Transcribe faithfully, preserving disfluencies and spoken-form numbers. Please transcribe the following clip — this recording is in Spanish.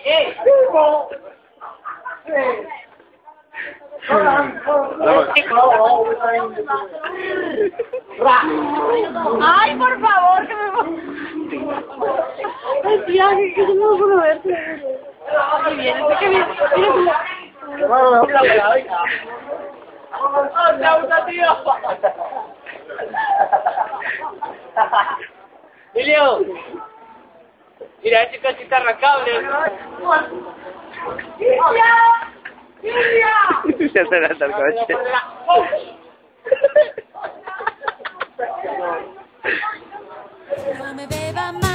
¡Eh! Ay, por favor, que me voy. Ay, tía, que, que yo no puedo verte. Qué bien, es que bien. ¡Aplauda, tío! Emilio, mira, ese coche está arrancable. ¡Silvia! ¡Silvia! Se adelanta el coche. No me beba más.